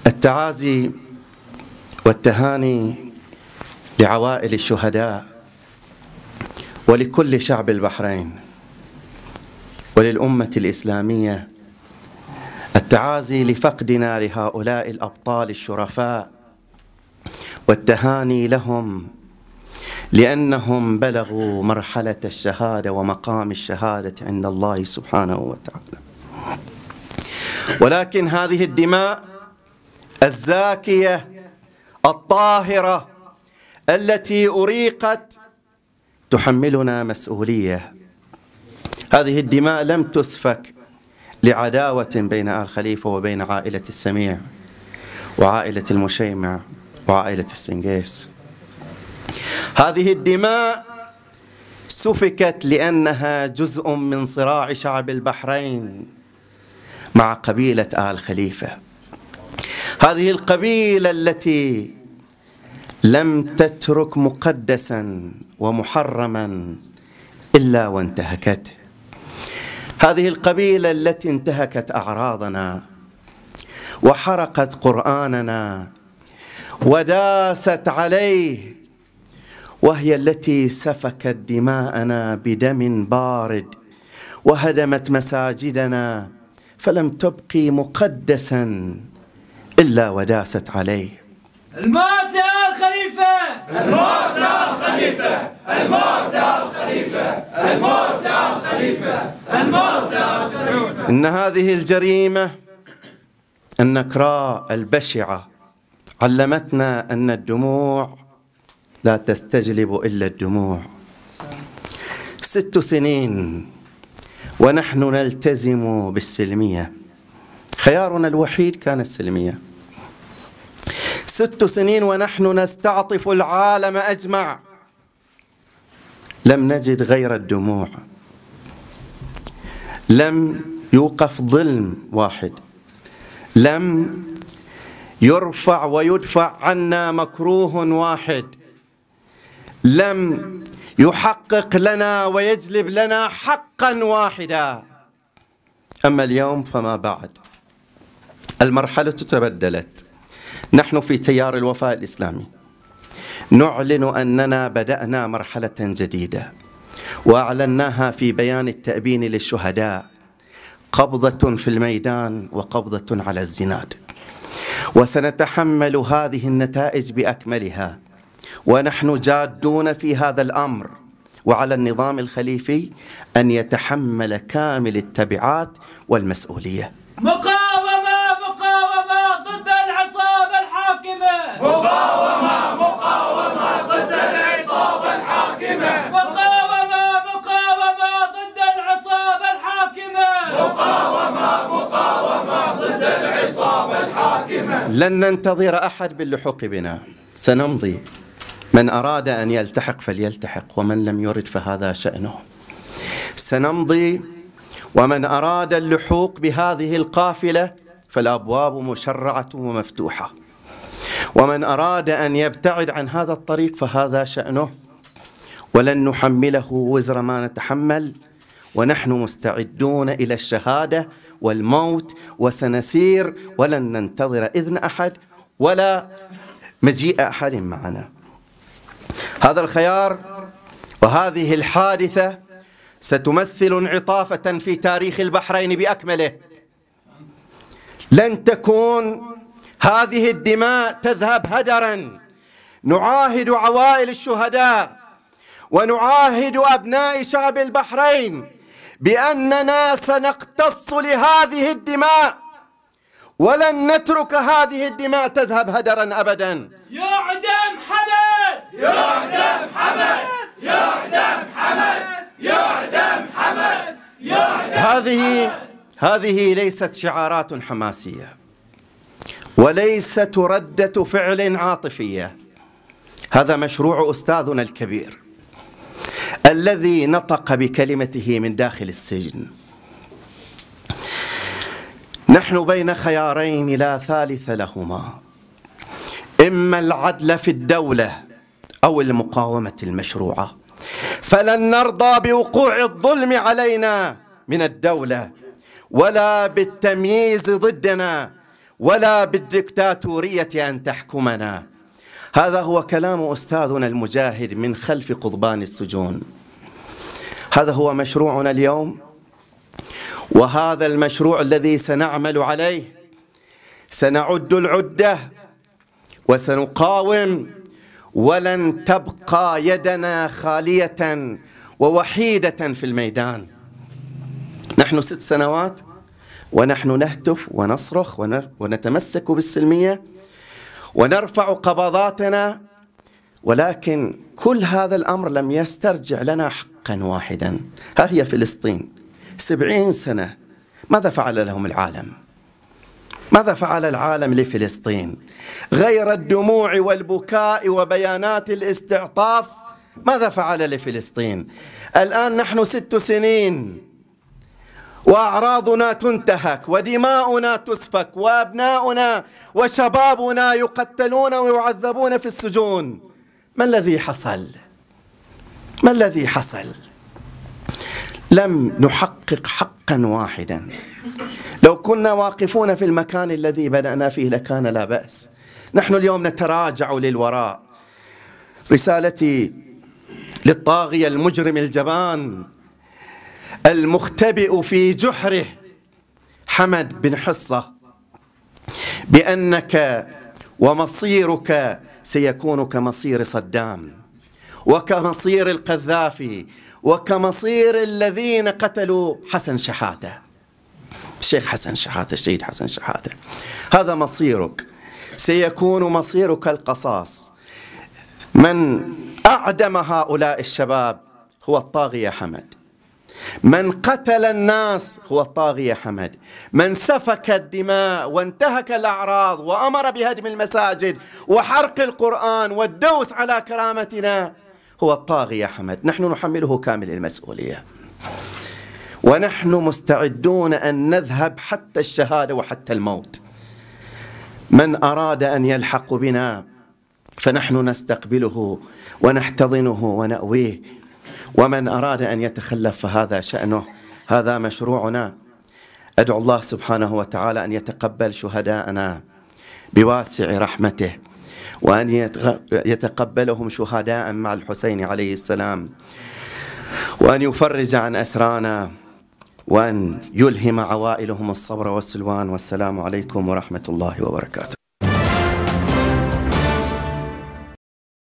التعازي والتهاني لعوائل الشهداء ولكل شعب البحرين وللأمة الإسلامية. التعازي لفقدنا لهؤلاء الأبطال الشرفاء، والتهاني لهم لأنهم بلغوا مرحلة الشهادة ومقام الشهادة عند الله سبحانه وتعالى. ولكن هذه الدماء الزاكية الطاهرة التي أريقت تحملنا مسؤولية. هذه الدماء لم تسفك لعداوة بين آل خليفة وبين عائلة السميع وعائلة المشيمع وعائلة السنقيس. هذه الدماء سفكت لأنها جزء من صراع شعب البحرين مع قبيلة آل خليفة. هذه القبيلة التي لم تترك مقدسا ومحرما إلا وانتهكته. هذه القبيلة التي انتهكت أعراضنا وحرقت قرآننا وداست عليه، وهي التي سفكت دماءنا بدم بارد وهدمت مساجدنا، فلم تبقي مقدسا إلا وداست عليه. الموت يا الخليفة، الموت يا الخليفة، الموت يا الخليفة، الموت يا الخليفة، الموت يا الخليفة. إن هذه الجريمة النكراء البشعة علمتنا أن الدموع لا تستجلب إلا الدموع. 6 سنين ونحن نلتزم بالسلمية، خيارنا الوحيد كان السلمية. 6 سنين ونحن نستعطف العالم أجمع، لم نجد غير الدموع. لم يوقف ظلم واحد، لم يرفع ويدفع عنا مكروه واحد، لم يحقق لنا ويجلب لنا حقا واحدا. أما اليوم فما بعد، المرحلة تبدلت. نحن في تيار الوفاء الإسلامي نعلن أننا بدأنا مرحلة جديدة، وأعلناها في بيان التأبين للشهداء: قبضة في الميدان وقبضة على الزناد. وسنتحمل هذه النتائج بأكملها، ونحن جادون في هذا الأمر، وعلى النظام الخليفي أن يتحمل كامل التبعات والمسؤولية. مقاومة مقاومة ضد العصابة الحاكمة، مقاومة مقاومة ضد العصابة الحاكمة، مقاومة مقاومة ضد العصابة الحاكمة، مقاومة مقاومة ضد العصابة الحاكمة. لن ننتظر أحد باللحوق بنا، سنمضي. من أراد أن يلتحق فليلتحق، ومن لم يرد فهذا شأنه. سنمضي، ومن أراد اللحوق بهذه القافلة فالأبواب مشرعة ومفتوحة، ومن أراد أن يبتعد عن هذا الطريق فهذا شأنه، ولن نحمله وزر ما نتحمل، ونحن مستعدون إلى الشهادة والموت، وسنسير ولن ننتظر إذن أحد ولا مجيء أحد معنا. هذا الخيار وهذه الحادثة ستمثل انعطافة في تاريخ البحرين بأكمله. لن تكون هذه الدماء تذهب هدرا. نعاهد عوائل الشهداء ونعاهد أبناء شعب البحرين بأننا سنقتص لهذه الدماء، ولن نترك هذه الدماء تذهب هدرا أبدا. يعدم حمد، يعدم حمد، يعدم حمد، يعدم حمد، يعدم. هذه ليست شعارات حماسية، وليست ردة فعل عاطفية. هذا مشروع أستاذنا الكبير الذي نطق بكلمته من داخل السجن. نحن بين خيارين لا ثالث لهما: إما العدل في الدولة أو المقاومة المشروعة. فلن نرضى بوقوع الظلم علينا من الدولة، ولا بالتمييز ضدنا، ولا بالدكتاتورية أن تحكمنا. هذا هو كلام أستاذنا المجاهد من خلف قضبان السجون. هذا هو مشروعنا اليوم، وهذا المشروع الذي سنعمل عليه. سنعد العدة وسنقاوم، ولن تبقى يدنا خالية ووحيدة في الميدان. نحن 6 سنوات ونحن نهتف ونصرخ ونتمسك بالسلمية ونرفع قبضاتنا، ولكن كل هذا الأمر لم يسترجع لنا حقا واحدا. ها هي فلسطين 70 سنة، ماذا فعل لهم العالم؟ ماذا فعل العالم لفلسطين؟ غير الدموع والبكاء وبيانات الاستعطاف، ماذا فعل لفلسطين؟ الآن نحن 6 سنين وأعراضنا تنتهك ودماؤنا تسفك وأبناؤنا وشبابنا يقتلون ويعذبون في السجون. ما الذي حصل؟ ما الذي حصل؟ لم نحقق حقا واحدا. لو كنا واقفون في المكان الذي بدأنا فيه لكان لا بأس. نحن اليوم نتراجع للوراء. رسالتي للطاغية المجرم الجبان المختبئ في جحره حمد بن حصة بأنك ومصيرك سيكون كمصير صدام وكمصير القذافي وكمصير الذين قتلوا حسن شحاتة، الشيخ حسن شحاتة، الشهيد حسن شحاتة. هذا مصيرك، سيكون مصيرك القصاص. من أعدم هؤلاء الشباب هو الطاغية حمد. من قتل الناس هو الطاغية حمد. من سفك الدماء وانتهك الأعراض وأمر بهدم المساجد وحرق القرآن والدوس على كرامتنا هو الطاغية حمد. نحن نحمله كامل المسؤولية، ونحن مستعدون أن نذهب حتى الشهادة وحتى الموت. من أراد أن يلحق بنا فنحن نستقبله ونحتضنه ونأويه، ومن أراد أن يتخلف فهذا شأنه. هذا مشروعنا. أدعو الله سبحانه وتعالى أن يتقبل شهداءنا بواسع رحمته، وأن يتقبلهم شهداء مع الحسين عليه السلام، وأن يفرج عن أسرانا، وأن يلهم عوائلهم الصبر والسلوان. والسلام عليكم ورحمة الله وبركاته.